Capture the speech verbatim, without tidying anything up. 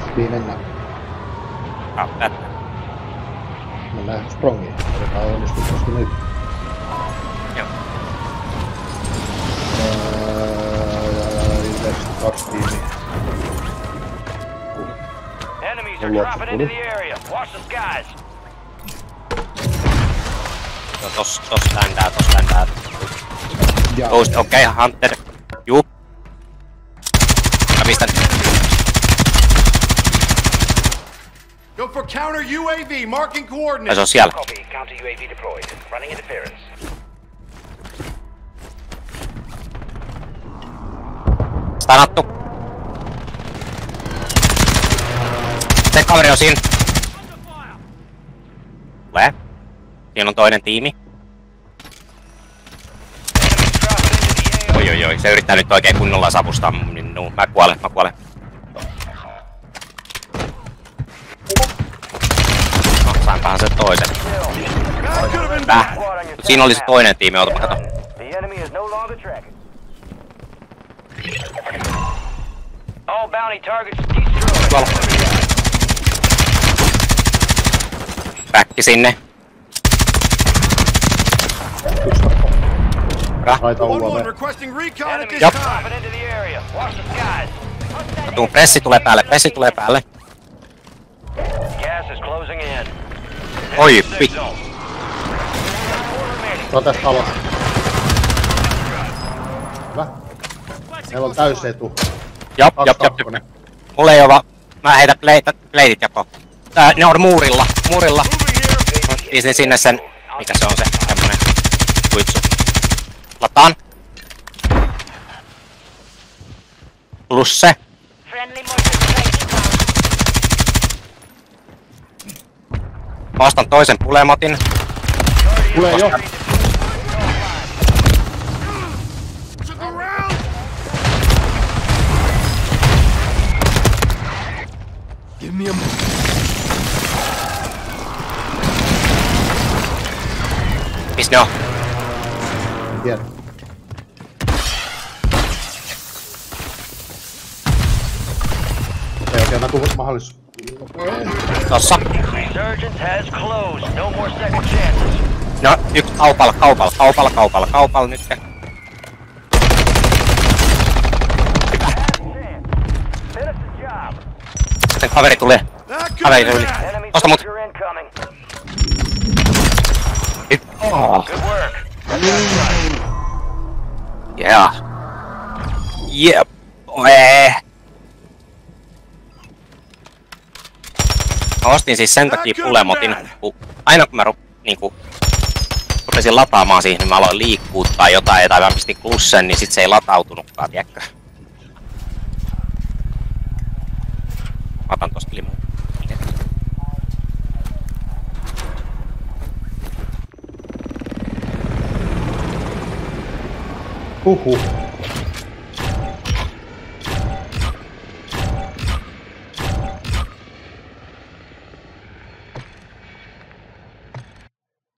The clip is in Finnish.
Niin mennään. Ah, tätä. Mennään Strongiin. Otetaan onnistuisesti nyt. Joo. Ilmeisesti kaksi tiimiä. Enemies are dropping into the area. Watch the skies. Joo, tos, tos ländää, tos ländää. Ghost, okei, okay, Hunter. Juu. Mä pistän. Go for counter U A V, marking Tai coordinates. se on siellä. Copy. Counter U A V deployed. Running interference. Stanattu. Se kaveri on siinä. Tulee. Siinä on toinen tiimi. Oi oi oi, se yrittää nyt oikein kunnolla savustaa minua. Mä kuolen, mä kuolen. No, sainpahan se toisen. Väh. Siinä oli se toinen tiimi, ootapa kato. The enemy is no longer tracking. All bounty targets destroyed. Tuolla. Päkki sinne. Taitaa One U A one V. requesting recon at this Yup. time. Dropping into the area. Watch the skies. Mä tuun, pressi tulee päälle, pressi tulee päälle. Gas is closing in. Oi, pit. Se on tässä talossa. Hyvä. Meillä on täys etu. Jop, jop, jop. kaksikakkonen. Mulla ei oo va... Mä heitän pleitä, pleitit jako. Tää, ne on muurilla, muurilla. Pistin sinne sen... Mikä se on se, semmonen... Kuitsu. Lataan. Plus se. Mä ostan toisen pulemotin. Tulee jo. Give me a Missä ne on? En tiedä. Ei oikein näkyy mahdollisuus. Tossa. Resurgence has closed. No more second chances. No, yksi kaupalla, kaupalla, kaupalla, kaupalla, kaupalla nyt. Finish the job. Sitten kaveri tulee. That could Kaveri be tuli. bad. Enemy Osta mut. soldier incoming. Oh. Good work. Yeah. Yep. Oe. Mä ostin siis sen takia pulemotin, kun aina kun mä ru, niinku, rupesin lataamaan siihen, niin mä aloin liikkuu tai jotain, tai mä pistin klussen, niin sit se ei latautunutkaan, tiedätkö? Mä otan tosta limu. Huhhuh.